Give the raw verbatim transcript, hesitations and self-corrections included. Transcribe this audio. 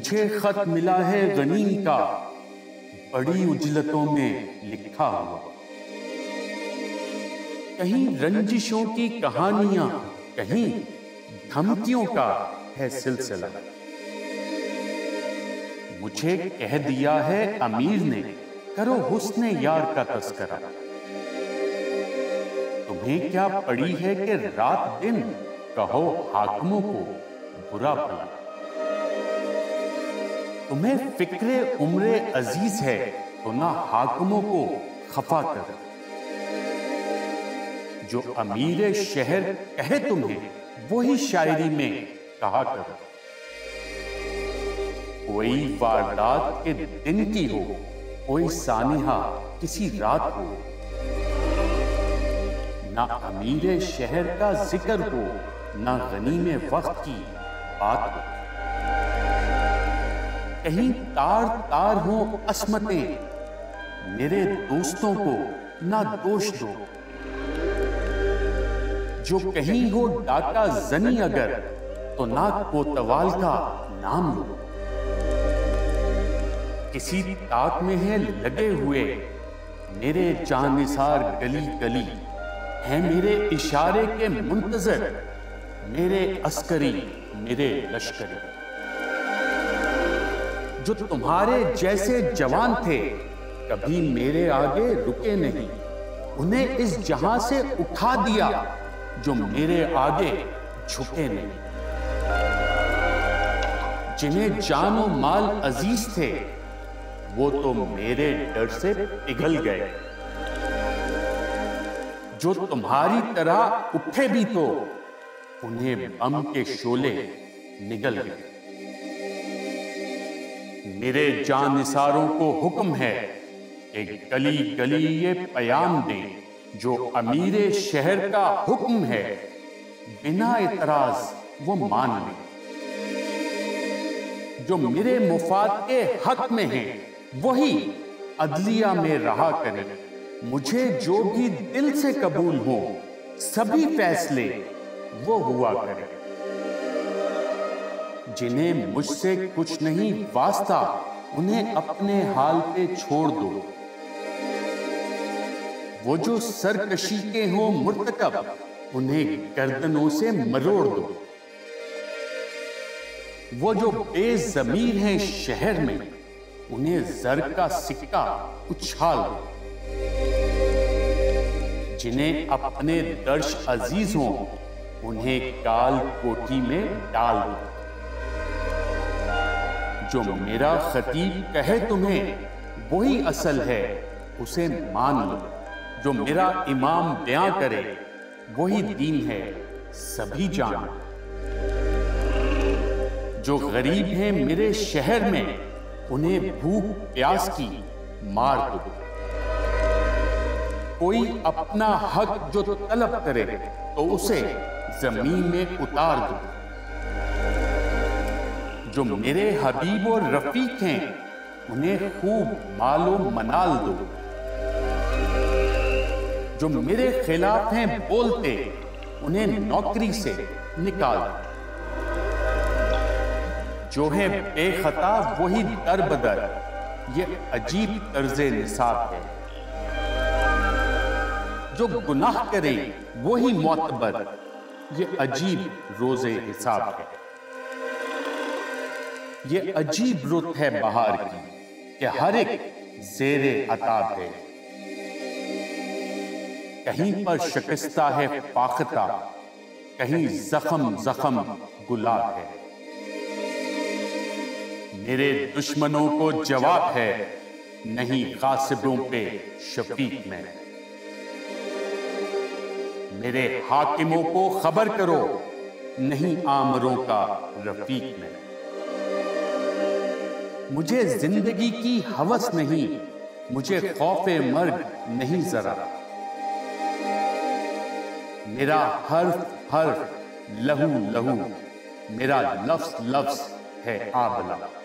मुझे खत मिला है गनीम का, बड़ी उजलतों में लिखा हुआ। कहीं रंजिशों की कहानियां, कहीं धमकियों का है सिलसिला। मुझे कह दिया है अमीर ने, करो हुस्ने यार का तस्करा। तुम्हें क्या पड़ी है कि रात दिन कहो हाकिमों को बुरा भला। तुम्हें फिक्रे उम्रे अजीज है तो ना हाकिमों को खफा कर। जो अमीर शहर कहे तुम्हें वही शायरी में कहा करो। कोई वारदात के दिन की हो, कोई सानिहा किसी रात हो। ना अमीर शहर का जिक्र हो, ना गनीम वक्त की बात हो। कहीं तार तार हो अस्मतें, मेरे दोस्तों को ना दोष दो। जो कहीं हो डाका जनी अगर, तो ना कोतवाल का नाम लो। किसी ताक में है लगे हुए मेरे जानिसार गली गली, हैं मेरे इशारे के मुंतजर मेरे अस्करी मेरे लश्करी। जो तुम्हारे जैसे जवान थे कभी मेरे आगे रुके नहीं, उन्हें इस जहां से उठा दिया जो मेरे आगे झुके नहीं। जिन्हें जानो माल अजीज थे वो तो मेरे डर से पिघल गए। जो तुम्हारी तरह उठे भी तो उन्हें बम के शोले निगल गए। मेरे जानिसारों को हुक्म है कि गली गली ये पयाम दें, जो अमीरे शहर का हुक्म है बिना इतराज वो मान लें। जो मेरे मुफाद के हक में है वही अदलिया में रहा करे। मुझे जो भी दिल से कबूल हो सभी फैसले वो हुआ करे। जिन्हें मुझसे कुछ नहीं वास्ता उन्हें अपने हाल पे छोड़ दो। वो जो सरकशी के हो मुर्तकब उन्हें गर्दनों से मरोड़ दो। वो जो बेज़मीर हैं शहर में उन्हें जर का सिक्का उछाल दो। जिन्हें अपने दर्श अजीज हों उन्हें काल कोठी में डाल दो। जो मेरा खतीब कहे तुम्हें वही असल है उसे मान लो। जो मेरा इमाम बयां करे वही दीन है सभी जान। जो गरीब हैं मेरे शहर में उन्हें भूख प्यास की मार दो। कोई अपना हक जो तलब करे तो उसे जमीन में उतार दो। जो मेरे हबीब और रफीक हैं उन्हें खूब मालो मनाल दो। जो मेरे खिलाफ हैं बोलते उन्हें नौकरी से निकाल दो। जो है बेखता वही दर बदर, ये अजीब तर्जे निसाब है। जो गुनाह करे वही मोतबर, ये अजीब रोजे हिसाब है। ये अजीब रुत है बहार की कि हर एक जेरे अताब है। कहीं पर शिकस्ता है फाख्ता, कहीं जख्म जख्म गुलाब है। मेरे दुश्मनों को जवाब है नहीं गासिबों पे शफीक में। मेरे हाकिमों को खबर करो नहीं आमरों का रफीक में। मुझे जिंदगी की हवस नहीं, मुझे खौफे मर्ग नहीं जरा। मेरा हर्फ हर्फ लहू लहू, मेरा लफ्ज लफ्ज है आबला।